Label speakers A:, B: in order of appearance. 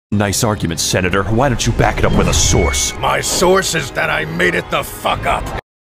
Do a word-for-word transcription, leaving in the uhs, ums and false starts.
A: Nice argument, Senator. Why don't you back it up with a source?
B: My source is that I made it the fuck up.